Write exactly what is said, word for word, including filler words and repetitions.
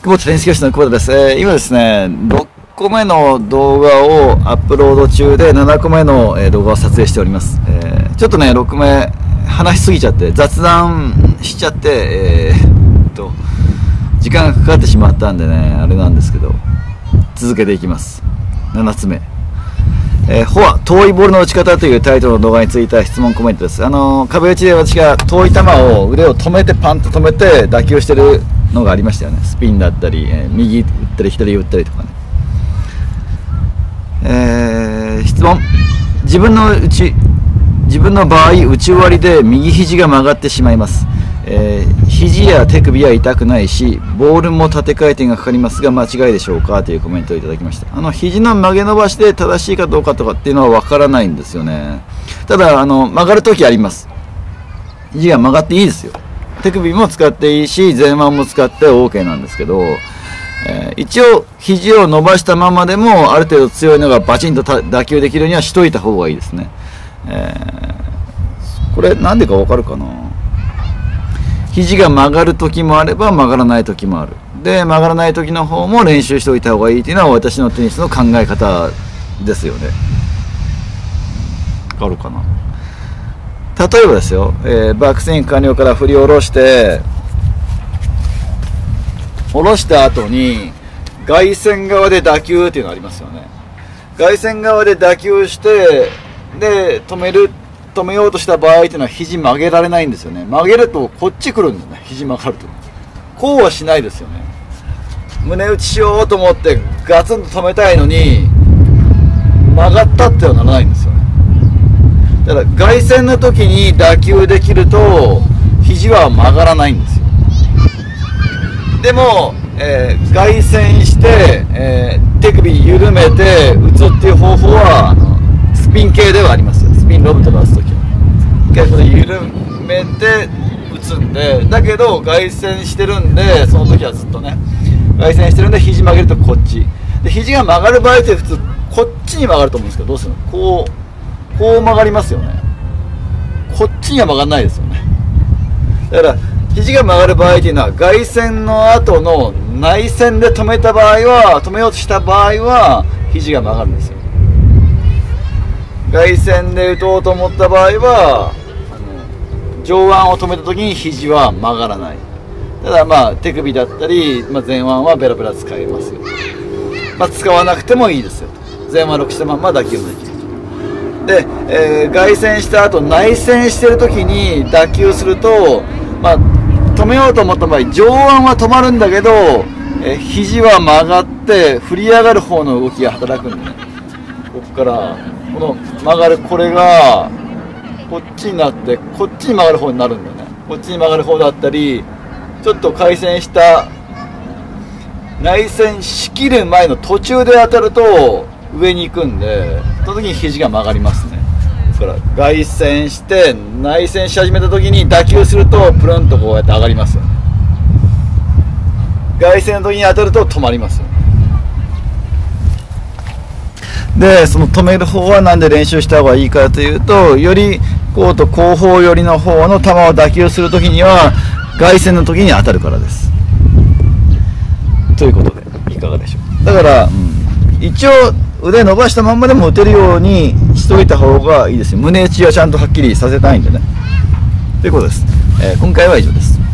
久保田テニス教室の久保田です。えー、今ですね、ろっこめの動画をアップロード中でななこめの動画を撮影しております。えー、ちょっとね、ろっこめ話しすぎちゃって、雑談しちゃって、えー、っと、時間がかかってしまったんでね、あれなんですけど、続けていきます。ななつめ。えー、フォア、遠いボールの打ち方というタイトルの動画についた質問コメントです。あのー、壁打ちで私が遠い球を腕を止めてパンと止めて打球してるのがありましたよね。スピンだったり、えー、右打ったり左打ったりとかね。えー、質問。自分の打ち、自分の場合、打ち終わりで右肘が曲がってしまいます。えー、肘や手首は痛くないし、ボールも縦回転がかかりますが間違いでしょうかというコメントをいただきました。あの肘の曲げ伸ばしで正しいかどうかとかっていうのはわからないんですよね。ただあの曲がるときあります。肘が曲がっていいですよ。手首も使っていいし、前腕も使って オーケー なんですけど、えー、一応肘を伸ばしたままでもある程度強いのがバチンと打球できるようにはしといた方がいいですね。えー、これなんでかわかるかな。肘が曲がる時もあれば曲がらない時もある。で、曲がらない時の方も練習しておいた方がいいというのは私のテニスの考え方ですよね。わかるかな。例えばですよ、えー、バックスイング完了から振り下ろして、下ろした後に外線側で打球っていうのがありますよね。外線側で打球して、で、止める。止めようとした場合っていうのは肘曲げられないんですよね。曲げるとこっち来るんだね。肘曲がるとこうはしないですよね。胸打ちしようと思ってガツンと止めたいのに曲がったってはならないんですよね。だから外旋の時に打球できると肘は曲がらないんですよ。でも、えー、外旋して、えー、手首緩めて打つっていう方法はスピン系ではありますよ。スピンロブとか打つときは結構緩めて打つんで、だけど外旋してるんで、その時はずっとね外旋してるんで肘曲げるとこっちで、肘が曲がる場合って普通こっちに曲がると思うんですけど、どうするの。こうこう曲がりますよね。こっちには曲がらないですよね。だから肘が曲がる場合っていうのは外旋の後の内旋で止めた場合は止めようとした場合は肘が曲がるんですよ。外旋で打とうと思った場合はあの上腕を止めた時に肘は曲がらない。ただまあ手首だったり、まあ、前腕はベラベラ使えますよ。まあ、使わなくてもいいですよ。前腕ロックしたまま打球もできる。で、えー、外旋した後内旋してる時に打球すると、まあ、止めようと思った場合上腕は止まるんだけど、えー、肘は曲がって振り上がる方の動きが働くんでね。ここからこの曲がるこれがこっちになってこっちに曲がる方になるんだよね。こっちに曲がる方だったり、ちょっと回旋した内旋しきる前の途中で当たると上に行くんで、その時に肘が曲がりますね。だから外旋して内旋し始めた時に打球するとプルンとこうやって上がりますよね。外旋の時に当たると止まりますよね。で、その止める方はなんで練習した方がいいかというと、よりコート後方寄りの方の球を打球するときには外旋の時に当たるからです。ということでいかがでしょう。だから、うん、一応腕伸ばしたまんまでも打てるようにしといた方がいいですよ。胸打ちはちゃんとはっきりさせたいんでね。ということです。えー、今回は以上です。